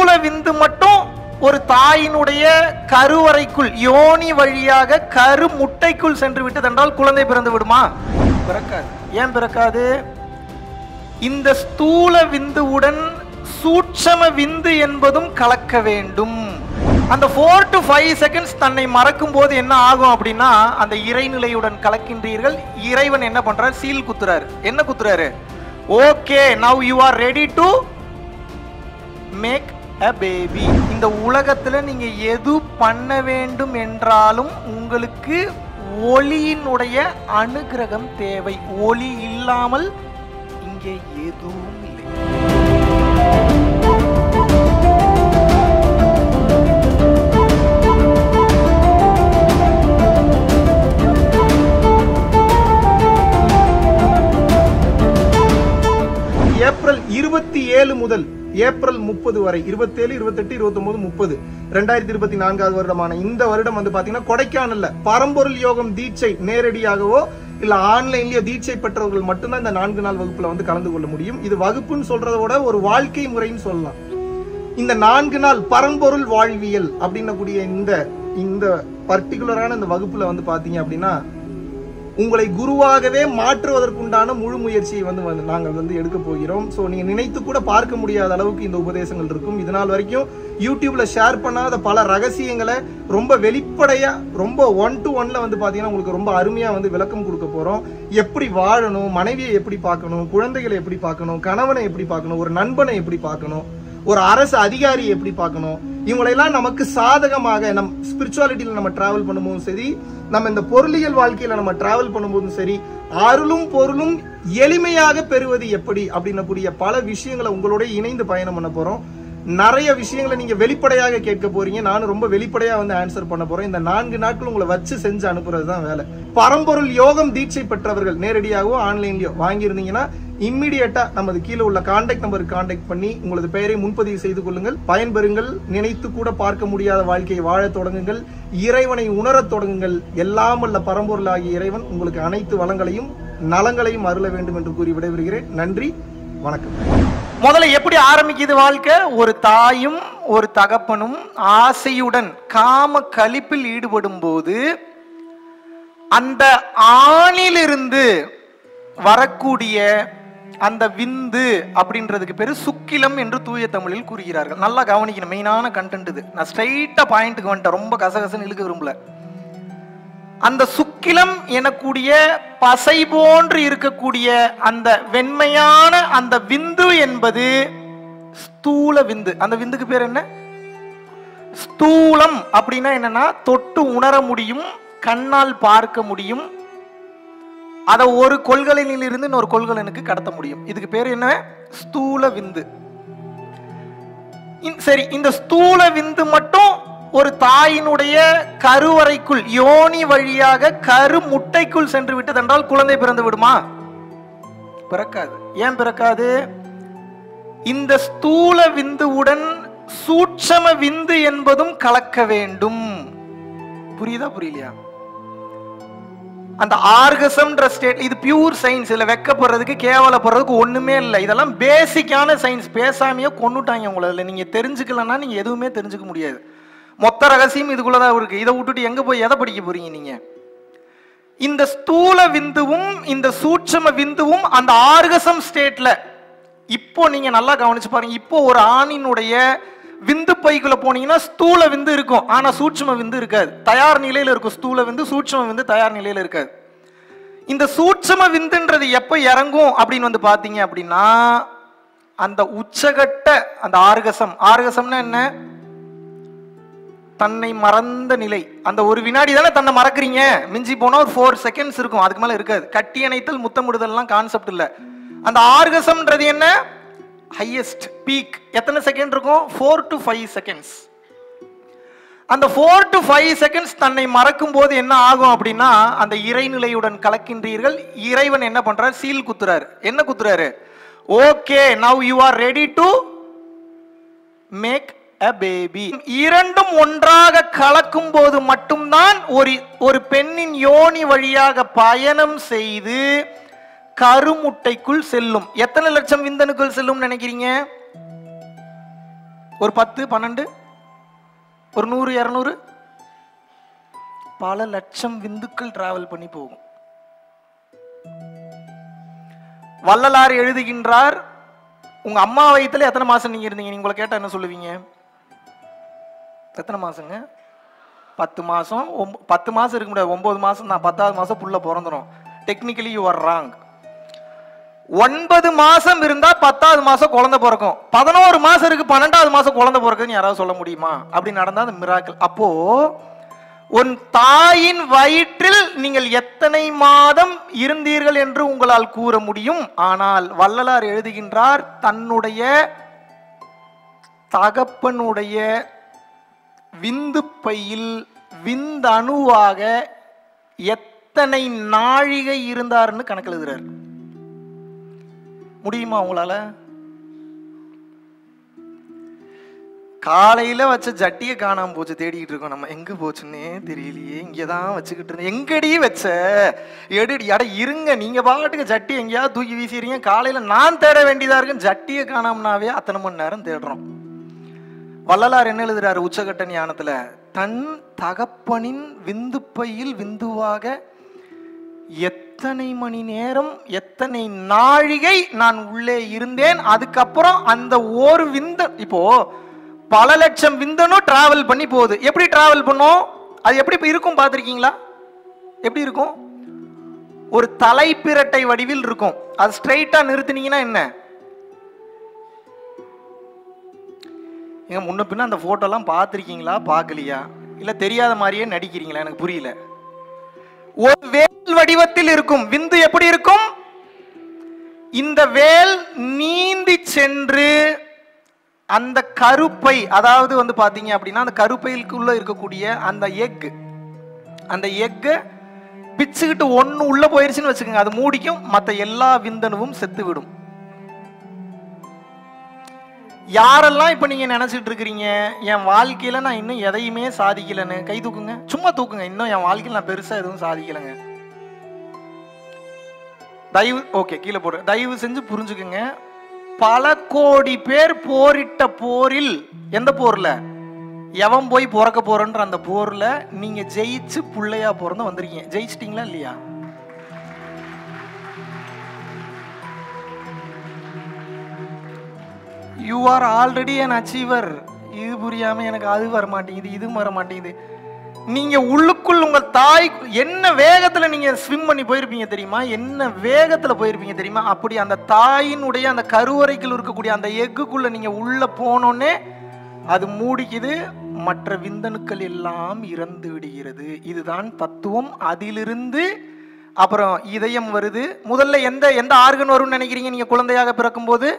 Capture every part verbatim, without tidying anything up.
ஸ்தூல விந்து மட்டும் ஒரு தாயினுடைய கருவறைக்குள் யோனி வழியாக கரு முட்டைக்குள் சென்று விட்டது என்றால் குழந்தை பிறந்து விடுமா? பிறக்காது. ஏன் பிறக்காது? இந்த ஸ்தூல விந்துவுடன் சூட்சம விந்து என்பதும் கலக்க வேண்டும். அந்த ஃபோர் டு ஃபைவ் செகண்ட்ஸ் தன்னை மறக்கும் போது என்ன ஆகும் அப்படின்னா, அந்த இறைநிலையுடன் கலக்கின்றீர்கள். இறைவன் என்ன பண்றார்? சீல் குத்துறாரு. என்ன குத்துறாரு? Okay, now you are ready to make a baby. இந்த உலகத்துல நீங்க எது பண்ண வேண்டும் என்றாலும் உங்களுக்கு ஒளியினுடைய அனுகிரகம் தேவை. ஒளி இல்லாமல் இங்கே எதுவும் இல்லை. ஏப்ரல் இருபத்தி ஏழு முதல் ஏப்ரல் முப்பது வரை இருபத்தி ஏழு இருபத்தி எட்டு இருபத்தி ஒன்பது முப்பது ரெண்டாயிரத்தி இருபத்தி நான்காவது வருடமான இந்த வருடம் வந்து பாத்தீங்கன்னா கொடைக்கானல்ல பரம்பொருள் யோகம் தீட்சை நேரடியாகவோ இல்ல ஆன்லைன்லயோ தீட்சை பெற்றவர்கள் மட்டும்தான் இந்த நான்கு நாள் வகுப்புல வந்து கலந்து கொள்ள முடியும். இது வகுப்புன்னு சொல்றத விட ஒரு வாழ்க்கை முறைன்னு சொல்லலாம். இந்த நான்கு நாள் பரம்பொருள் வாழ்வியல் அப்படின்னக்கூடிய இந்த இந்த பர்டிகுலரான இந்த வகுப்புல வந்து பாத்தீங்க அப்படின்னா உங்களை குருவாகவே மாற்றுவதற்குண்டான முழு முயற்சியை வந்து நாங்கள் வந்து எடுக்க போகிறோம். ஸோ நீங்க நினைத்து கூட பார்க்க முடியாத அளவுக்கு இந்த உபதேசங்கள் இருக்கும். இதனால் வரைக்கும் யூடியூப்ல ஷேர் பண்ணாத பல ரகசியங்களை ரொம்ப வெளிப்படையா ரொம்ப ஒன் டு ஒன்ல வந்து பாத்தீங்கன்னா உங்களுக்கு ரொம்ப அருமையா வந்து விளக்கம் கொடுக்க போறோம். எப்படி வாழணும், மனைவியை எப்படி பார்க்கணும், குழந்தைகளை எப்படி பார்க்கணும், கணவனை எப்படி பார்க்கணும், ஒரு நண்பனை எப்படி பார்க்கணும், ஒரு அரசு அதிகாரியை எப்படி பார்க்கணும், இவங்களெல்லாம் நமக்கு சாதகமாக நம் ஸ்பிரிச்சுவாலிட்டியில நம்ம டிராவல் பண்ணும்போதும் சரி, நம்ம இந்த பொருளியல் வாழ்க்கையில நம்ம டிராவல் பண்ணும்போதும் சரி, அருளும் பொருளும் எளிமையாக பெறுவது எப்படி அப்படின்னக்கூடிய பல விஷயங்களை உங்களோட இணைந்து பயணம் பண்ண போறோம். நிறைய விஷயங்களை நீங்க வெளிப்படையாக கேட்க போறீங்க. நானும் ரொம்ப வெளிப்படையா வந்து ஆன்சர் பண்ண போறேன். இந்த நான்கு நாட்கள் உங்களை வச்சு செஞ்சு அனுப்புறதுதான் வேலை. பரம்பொருள் யோகம் தீட்சை பெற்றவர்கள் நேரடியாகவோ ஆன்லைன்லயோ வாங்கியிருந்தீங்கன்னா இம்மிடியேட்டா நமது கீழே உள்ள கான்டாக்ட் நம்பருக்கு கான்டாக்ட் பண்ணி உங்களது பெயரை முன்பதிவு செய்து கொள்ளுங்கள். பயன்பெறுங்கள். நினைத்து கூட பார்க்க முடியாத வாழ்க்கையை வாழ தொடங்குங்கள். இறைவனை உணரத் தொடங்குங்கள். எல்லாம் அல்ல பரம்பொருள் ஆகிய இறைவன் உங்களுக்கு அனைத்து வளங்களையும் நலங்களையும் அருள வேண்டும் என்று கூறி விடைபெறுகிறேன். நன்றி, வணக்கம். முதல்ல எப்படி ஆரம்பிக்குது வாழ்க்கை? ஒரு தாயும் ஒரு தகப்பனும் ஆசையுடன் காம கலிப்பில் ஈடுபடும் போது அந்த ஆணிலிருந்து வரக்கூடிய அந்த விந்து அப்படின்றதுக்கு பேரு சுக்கிலம் என்று தூய தமிழில் கூறுகிறார்கள். நல்லா கவனிக்கணும், மெயினான கண்டென்ட் இது. நான் ஸ்ட்ரைட்டா பாயிண்ட்டுக்கு வந்துட்டேன், ரொம்ப கசகசன்னு இழுக்க விரும்பல. அந்த சுக்கிலம் எனக்கூடிய பசை போன்று இருக்கக்கூடிய அந்த வெண்மையான அந்த விந்து என்பது ஸ்தூல விந்து. அந்த விந்துக்கு பேர் என்ன? ஸ்தூலம் அப்படின்னா என்னன்னா தொட்டு உணர முடியும், கண்ணால் பார்க்க முடியும், அதை ஒரு கொள்கலனில் இருந்து இன்னொரு கொள்கலனுக்கு கடத்த முடியும். இதுக்கு பேர் என்ன? ஸ்தூல விந்து. சரி, இந்த ஸ்தூல விந்து மட்டும் ஒரு தாயினுடைய கருவறைக்குள் யோனி வழியாக கரு முட்டைக்குள் சென்று விட்டது என்றால் குழந்தை பிறந்து விடுமா? பிறக்காது. ஏன் பிறக்காது? இந்த ஸ்தூல விந்துவுடன் சூட்சம விந்து என்பதும் கலக்க வேண்டும். புரியுதா புரியலையா? அந்த ஆர்கசம்ன்ற ஸ்டேட் இது பியூர் சயின்ஸ். இதுல வெக்கப்படுறதுக்கு கேவலப்படுறதுக்கு ஒண்ணுமே இல்லை. இதெல்லாம் பேசிக்கான சயின்ஸ். பேசாமையே கொண்டுட்டாங்க உங்களை. நீங்க தெரிஞ்சுக்கலன்னா நீங்க எதுவுமே தெரிஞ்சுக்க முடியாது. மொத்த ரகசியம் இதுக்குள்ளதான் இருக்கு. இதை விட்டுட்டு எங்க போய் எதை படிக்க போறீங்க நீங்க? இந்த ஸ்தூல விந்துவும் இந்த சூட்சம விந்துவும் அந்த ஆர்கசம் ஸ்டேட்ல இப்போ நீங்க நல்லா கவனிச்சு பாருங்க. இப்போ ஒரு ஆணினுடைய விந்து பைக்குள்ள போனீங்கன்னா ஸ்தூல விந்து இருக்கும், ஆனா சூட்சம விந்து இருக்காது. தயார் நிலையில இருக்கும் ஸ்தூல விந்து, சூட்சம விந்து தயார் நிலையில இருக்காது. இந்த சூட்சம விந்துன்றது எப்ப இறங்கும் அப்படின்னு வந்து பாத்தீங்க அப்படின்னா அந்த உச்சகட்ட அந்த ஆர்கசம். ஆர்கசம்னா என்ன? தன்னை மறந்த நிலை. அந்த ஒரு வினாடி தானே தன்னை மறக்கிறீங்க. மிஞ்சி போனா ஒரு ஃபோர் செகண்ட்ஸ் இருக்கும், அதுக்கு மேல இருக்காது. கட்டி அணைத்தல் முத்தமிடுதல்லாம் கான்செப்ட் இல்ல. அந்த ஆர்கசம்ன்றது என்ன? ஹையஸ்ட் பீக் எத்தனை செகண்ட் இருக்கும்? Four to five seconds. அந்த ஃபோர் டு ஃபைவ் செகண்ட்ஸ் தன்னை மறக்கும் போது என்ன ஆகும் அப்படின்னா அந்த இறைநிலையுடன் கலக்கின்றீர்கள். இறைவன் என்ன பண்றாரு? சீல் குத்துறாரு. என்ன குத்துறாரு? Okay, now you are ready to make a baby. இரண்டும் ஒன்றாக கலக்கும் போது மட்டும்தான் ஒரு ஒரு பெண்ணின் யோனி வழியாக பயணம் செய்து கருமுட்டைக்குள் செல்லும். எத்தனை லட்சம் விந்தணுக்கள் செல்லும் நினைக்கிறீங்க? ஒரு பத்து பன்னெண்டு ஒரு நூறு இருநூறு பல லட்சம் விந்துக்கள் டிராவல் பண்ணி போகும். வள்ளலார் எழுதுகின்றார், உங்க அம்மா வயித்துல எத்தனை மாசம் நீங்க இருந்தீங்க? நீங்க உங்களை கேட்டா என்ன சொல்லுவீங்க? எத்தனை மாசங்க? பத்து மாசம். பத்து மாசம் இருக்க முடியாது, ஒன்பது மாசம் தான். பத்தாவது மாசம் புள்ள பிறந்துடும். Technically you are wrong. ஒன்பது மாசம் இருந்தா பத்தாவது மாசம் குழந்தை பிறக்கும். பதினோரு மாசம் இருக்கு, பன்னெண்டாவது மாசம் குழந்தை பிறக்குன்னு யாராவது சொல்ல முடியுமா? அப்படி நடந்தா அது மிராக்கிள். அப்போ உன் தாயின் வயிற்றில் நீங்கள் எத்தனை மாதம் இருந்தீர்கள் என்று உங்களால் கூற முடியும். ஆனால் வள்ளலார் எழுதுகின்றார், தன்னுடைய தகப்பனுடைய விந்து பையில் விந்தணுவாக எத்தனை நாழிகை இருந்தார்னு கணக்கு எழுதுறார். முடியுமா உங்களால? காலையில வச்ச ஜட்டியை காணாம போச்சு, தேடிக்கிட்டு இருக்கோம். நம்ம எங்க போச்சுன்னே தெரியலையே. இங்கதான் வச்சுக்கிட்டு இருந்தேன். எங்கடி வச்ச? எடுடி. அட இருங்க, நீங்க பாட்டுக்கு ஜட்டி எங்கேயாவது தூக்கி வீசிறீங்க. காலையில நான் தேட வேண்டியதா இருக்கு. ஜட்டியை காணாமனாவே அத்தனை மணி நேரம் தேடுறோம். வள்ளலார் என்ன எழுதுறாரு உச்சகட்ட ஞானத்துல? தன் தகப்பனின் விந்து பையில் விந்துவாக எத்தனை மணி நேரம் எத்தனை நாழிகை நான் உள்ளே இருந்தேன். அதுக்கப்புறம் அந்த ஒரு விந்த, இப்போ பல லட்சம் விந்தனும் டிராவல் பண்ணி போகுது. எப்படி டிராவல் பண்ணும்? அது எப்படி இருக்கும் பார்த்திருக்கீங்களா? எப்படி இருக்கும்? ஒரு தலைப்பிரட்டை வடிவில் இருக்கும். அது ஸ்ட்ரைட்டா நிறுத்தினீங்கன்னா என்ன? முன்ன பின்ன அந்த போட்டோலாம் பார்த்திருக்கீங்களா, பார்க்கலையா? இல்ல தெரியாத மாதிரியே நடிக்கிறீங்களா? எனக்கு புரியல. ஒரு வேல் வடிவத்தில் இருக்கும். விந்து எப்படி இருக்கும்? இந்த வேல் நீந்தி சென்று அந்த கருப்பை, அதாவது வந்து பாத்தீங்க அப்படின்னா அந்த கருப்பைக்குள்ள இருக்கக்கூடிய அந்த எக், அந்த எக் பிச்சுக்கிட்டு ஒண்ணு உள்ள போயிருச்சுன்னு வச்சுக்கோங்க, அது மூடிக்கும். மற்ற எல்லா விந்தணுவும் செத்து விடும். யாரெல்லாம் இப்ப நீங்க நினைச்சிட்டு இருக்கிறீங்க, என் வாழ்க்கையில நான் இன்னும் எதையுமே சாதிக்கலன்னு, கை தூக்குங்க. சும்மா தூக்குங்க. இன்னும் என் வாழ்க்கையில நான் பெருசா எதுவும் சாதிக்கலங்க. தயவு, ஓகே கீழே போடு. தயவு செஞ்சு புரிஞ்சுக்குங்க. பல கோடி பேர் போரிட்ட போரில், எந்த போர்ல? எவன் போய் பிறக்க போறன்ற அந்த போர்ல நீங்க ஜெயிச்சு புள்ளையா பிறந்து வந்திருக்கீங்க. ஜெயிச்சிட்டீங்களா இல்லையா? You are already an achiever. இது புரியாம எனக்கு அது வர மாட்டேங்குது, இது வர மாட்டேங்குது. நீங்க உள்ளுக்குள் உங்க தாய் என்ன வேகத்துல நீங்க ஸ்விம் பண்ணி போயிருப்பீங்க தெரியுமா? என்ன வேகத்துல போயிருப்பீங்க தெரியுமா? அப்படி அந்த தாயினுடைய அந்த கருவறைக்குள் இருக்கக்கூடிய அந்த எக்குக்குள்ள நீங்க உள்ள போனோன்னே அது மூடிக்குது. மற்ற விந்தணுக்கள் எல்லாம் இறந்து விடுகிறது. இதுதான் தத்துவம். அதிலிருந்து அப்புறம் இதயம் வருது. முதல்ல எந்த எந்த ஆர்கன் வரும்னு நினைக்கிறீங்க நீங்க குழந்தையாக பிறக்கும் போது?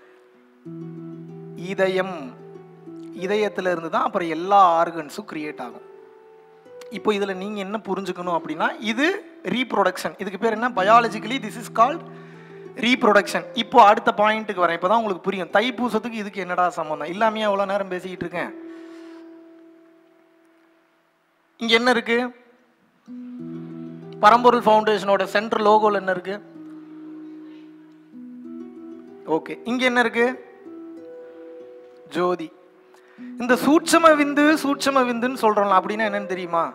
இதயம். இதயத்துல இருந்து தான் அப்புறம் எல்லா ஆர்கன்ஸும் கிரியேட் ஆகும். இப்போ இதுல நீங்க என்ன புரிஞ்சுக்கணும் அப்படின்னா, இது ரீப்ரொடக்ஷன். இதுக்கு பேர் என்ன? Biologically this is called reproduction. இப்போ அடுத்த பாயிண்ட்டுக்கு வரேன். இப்பதான் உங்களுக்கு புரியும் தைப்பூசத்துக்கு இதுக்கு என்னடா சம்பந்தம். இல்லாமையா எவ்வளவு நேரம் பேசிக்கிட்டு இருக்கேன். இங்க என்ன இருக்கு? பரம்பொருள் ஃபவுண்டேஷனோட சென்ட்ரல் லோகோல என்ன இருக்கு? ஓகே. இங்க என்ன இருக்கு? ஜோதி. இந்த சூட்சம விந்து சூட்சம விந்துன்னு சொல்றோம்ல, அப்படின்னா என்னன்னு தெரியுமா?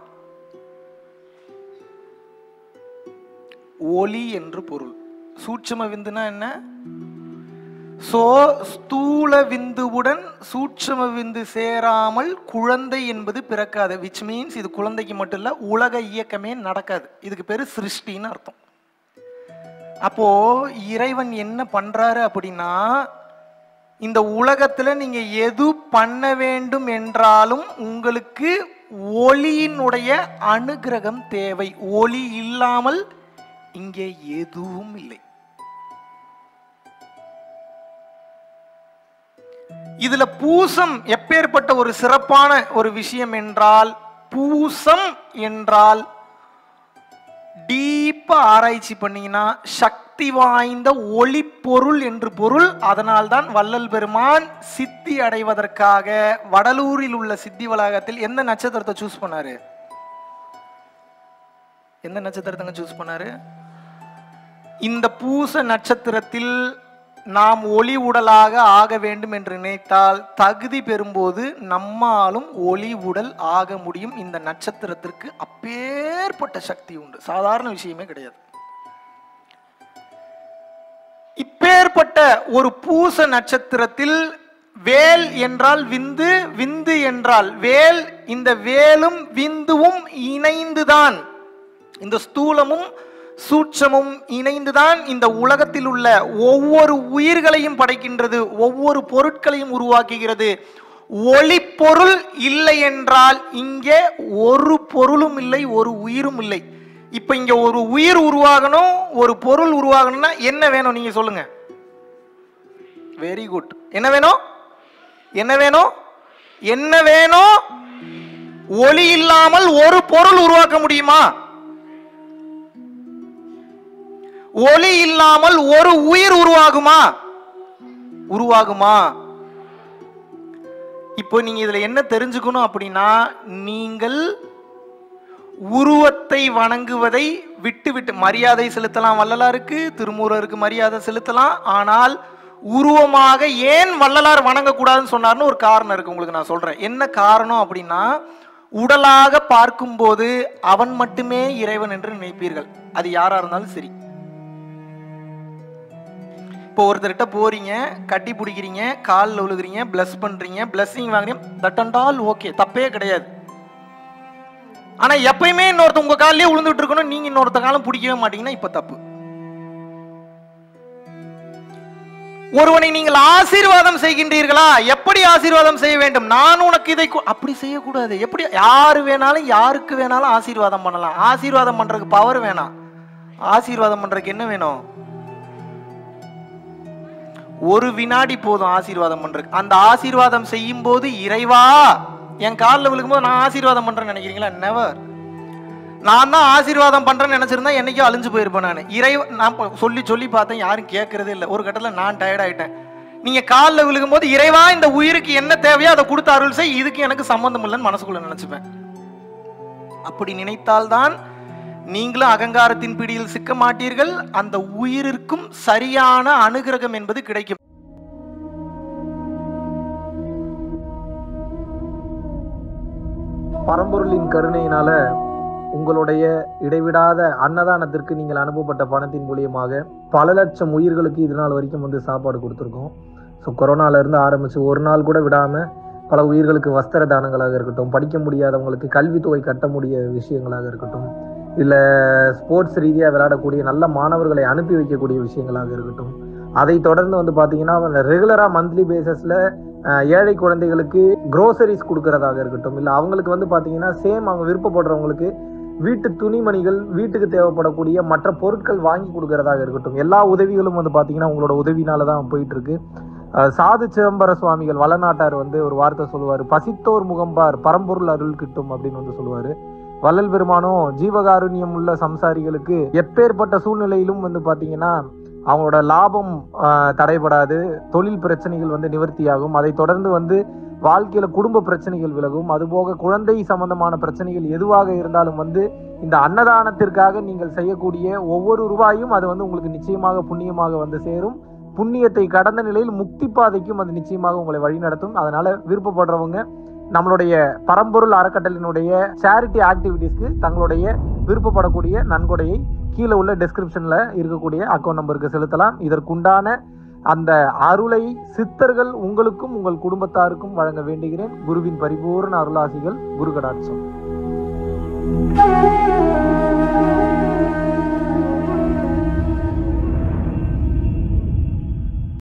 ஒளி என்று பொருள். சூட்சம விந்துனா என்ன? சோ ஸ்தூல விந்துவுடன் சூட்சம விந்து சேராமல் குழந்தை என்பது பிறக்காது. விச் மீன்ஸ் இது குழந்தைக்கு மட்டும் இல்ல, உலக இயக்கமே நடக்காது. இதுக்கு பேரு சிருஷ்டின்னு அர்த்தம். அப்போ இறைவன் என்ன பண்றாரு அப்படின்னா, இந்த உலகத்துல நீங்க எது பண்ண வேண்டும் என்றாலும் உங்களுக்கு ஒளியினுடைய அனுகிரகம் தேவை. ஒளி இல்லாமல் இங்கே எதுவும் இல்லை. இதுல பூசம் எப்பேற்பட்ட ஒரு சிறப்பான ஒரு விஷயம் என்றால், பூசம் என்றால் டீப்பா ஆராய்ச்சி பண்ணீங்கன்னா சக்தி வாய்ந்த ஒளி பொருள் என்று பொருள். அதனால்தான் வள்ளல் பெருமான் சித்தி அடைவதற்காக வடலூரில் உள்ள சித்தி வளாகத்தில் எந்த நட்சத்திரத்தை சூஸ் பண்ணாரு? எந்த நட்சத்திரத்தை சூஸ் பண்ணாரு? இந்த பூச நட்சத்திரத்தில் நாம் ஒளி உடலாக ஆக வேண்டும் என்று நினைத்தால் தகுதி பெறும்போது நம்மாலும் ஒளி உடல் ஆக முடியும். இந்த நட்சத்திரத்திற்கு அப்பேற்பட்ட சக்தி உண்டு, சாதாரண விஷயமே கிடையாது. இப்பேற்பட்ட ஒரு பூச நட்சத்திரத்தில் வேல் என்றால் விந்து, விந்து என்றால் வேல். இந்த வேலும் விந்துவும் இணைந்துதான், இந்த ஸ்தூலமும் சூட்சமும் இணைந்துதான் இந்த உலகத்தில் உள்ள ஒவ்வொரு உயிர்களையும் படைக்கின்றது, ஒவ்வொரு பொருட்களையும் உருவாக்குகிறது. ஒளி பொருள் இல்லை என்றால் இங்கே ஒரு பொருளும் இல்லை, ஒரு உயிரும் இல்லை. இப்ப இங்க ஒரு உயிர் உருவாகணும், ஒரு பொருள் உருவாகணும்னா என்ன வேணும் நீங்க சொல்லுங்க? Very good. என்ன வேணும்? என்ன வேணும்? என்ன வேணும்? ஒளி இல்லாமல் ஒரு பொருள் உருவாக்க முடியுமா? ஒளி இல்லாமல் ஒரு உயிர் உருவாகுமா? உருவாகுமா? இப்போ நீங்க இதுல என்ன தெரிஞ்சுக்கணும் அப்படின்னா, நீங்கள் உருவத்தை வணங்குவதை விட்டு விட்டு மரியாதை செலுத்தலாம். வள்ளலாருக்கு, திருமூலருக்கு மரியாதை செலுத்தலாம். ஆனால் உருவமாக ஏன் வள்ளலார் வணங்கக்கூடாதுன்னு சொன்னார்னு ஒரு காரணம் இருக்கு. உங்களுக்கு நான் சொல்றேன் என்ன காரணம் அப்படின்னா, உடலாக பார்க்கும்போது அவன் மட்டுமே இறைவன் என்று நினைப்பீர்கள், அது யாரா இருந்தாலும் சரி. இப்போ ஒருத்தர்கிட்ட போறீங்க, கட்டி பிடிக்கிறீங்க, காலில் விழுகிறீங்க, பிளஸ் பண்றீங்க, பிளஸ்ஸிங் வாங்குறீங்க, தட் அண்ட் ஆல் ஓகே, தப்பே கிடையாது. ஆனா எப்பயுமே இன்னொருத்த உங்க காலிலே விழுந்துட்டு இருக்கணும், நீங்க இன்னொருத்த காலம் பிடிக்கவே மாட்டீங்கன்னா இப்ப தப்பு. ஒருவனை நீங்கள் ஆசீர்வாதம் செய்கின்றீர்களா? எப்படி ஆசீர்வாதம் செய்ய வேண்டும்? நான் உனக்கு இதை, அப்படி செய்யக்கூடாது. எப்படி? யாரு வேணாலும் யாருக்கு வேணாலும் ஆசீர்வாதம் பண்ணலாம். ஆசீர்வாதம் பண்றதுக்கு பவர் வேணாம், ஆசீர்வாதம் பண்றதுக்கு என்ன வேணும்? ஒரு வினாடி போதும் ஆசீர்வாதம் பண்றதுக்கு. அந்த ஆசீர்வாதம் செய்யும் போது இறைவா என் காலில் விழுக்கும்போது நான் ஆசீர்வாதம் பண்றேன்னு நினைக்கிறீங்களா? நெவர். நான் தான் ஆசீர்வாதம் பண்றேன்னு நினைச்சிருந்தா என்னைக்கோ அழிஞ்சு போயிருப்பேன் நான். இறைவ நான் சொல்லி சொல்லி பார்த்தேன், யாரும் கேட்கறதே இல்லை. ஒரு கட்டத்தில் நான் டயர்ட் ஆயிட்டேன். நீங்க காலில் விழுகும் போது இறைவா இந்த உயிருக்கு என்ன தேவையோ அதை கொடுத்து அருள் செய், இதுக்கு எனக்கு சம்பந்தம் இல்லைன்னு மனசுக்குள்ள நினைச்சுப்பேன். அப்படி நினைத்தால்தான் நீங்களும் அகங்காரத்தின் பிடியில் சிக்க மாட்டீர்கள். அந்த உயிரிற்கும் சரியான அனுகிரகம் என்பது கிடைக்கும். பரம்பொருளின் கருணையினால உங்களுடைய இடைவிடாத அன்னதானத்திற்கு நீங்கள் அனுப்பப்பட்ட பணத்தின் மூலியமாக பல லட்சம் உயிர்களுக்கு இது நாள் வரைக்கும் வந்து சாப்பாடு கொடுத்துருக்கோம். ஸோ கொரோனால இருந்து ஆரம்பிச்சு ஒரு நாள் கூட விடாம பல உயிர்களுக்கு வஸ்திர தானங்களாக இருக்கட்டும், படிக்க முடியாதவங்களுக்கு கல்வித்தொகை கட்ட முடிய விஷயங்களாக இருக்கட்டும், இல்லை ஸ்போர்ட்ஸ் ரீதியாக விளையாடக்கூடிய நல்ல மாணவர்களை அனுப்பி வைக்கக்கூடிய விஷயங்களாக இருக்கட்டும், அதை தொடர்ந்து வந்து பார்த்தீங்கன்னா ரெகுலராக மந்த்லி பேசிஸில் ஏழை குழந்தைகளுக்கு க்ரோசரிஸ் கொடுக்கறதாக இருக்கட்டும், இல்லை அவங்களுக்கு வந்து பார்த்தீங்கன்னா சேம் அவங்க விருப்பப்படுறவங்களுக்கு வீட்டு துணிமணிகள், வீட்டுக்கு தேவைப்படக்கூடிய மற்ற பொருட்கள் வாங்கி கொடுக்கறதாக இருக்கட்டும், எல்லா உதவிகளும் வந்து பார்த்தீங்கன்னா உங்களோட உதவினால தான் போயிட்டு இருக்கு. சாது சிதம்பர சுவாமிகள் வளநாட்டார் வந்து ஒரு வார்த்தை சொல்லுவார், பசித்தோர் முகம்பார் பரம்பொருள் அருள் கிட்டும் அப்படின்னு வந்து சொல்லுவார். வள்ளல் பெருமானும் ஜீவகாருண்யம் உள்ள சம்சாரிகளுக்கு எப்பேற்பட்ட சூழ்நிலையிலும் வந்து பார்த்தீங்கன்னா அவங்களோட லாபம் தடைபடாது, தொழில் பிரச்சனைகள் வந்து நிவர்த்தியாகும், அதை தொடர்ந்து வந்து வாழ்க்கையில குடும்ப பிரச்சனைகள் விலகும், அதுபோக குழந்தை சம்பந்தமான பிரச்சனைகள் எதுவாக இருந்தாலும் வந்து இந்த அன்னதானத்திற்காக நீங்கள் செய்யக்கூடிய ஒவ்வொரு ரூபாயும் அது வந்து உங்களுக்கு நிச்சயமாக புண்ணியமாக வந்து சேரும். புண்ணியத்தை கடந்த நிலையில் முக்தி பாதைக்கும் அது நிச்சயமாக உங்களை வழிநடத்தும். அதனால விருப்பப்படுறவங்க நம்மளுடைய பரம்பொருள் அறக்கட்டளினுடைய சேரிட்டி ஆக்டிவிட்டீஸ்க்கு தங்களுடைய விருப்பப்படக்கூடிய நன்கொடையை கீழே உள்ள டிஸ்கிரிப்ஷன்ல இருக்கக்கூடிய அக்கௌண்ட் நம்பருக்கு செலுத்தலாம். இதற்குண்டான அந்த அருளை சித்தர்கள் உங்களுக்கும் உங்கள் குடும்பத்தாருக்கும் வழங்க வேண்டுகிறேன். குருவின் பரிபூர்ண அருளாசிகள். குரு கடாட்சம்.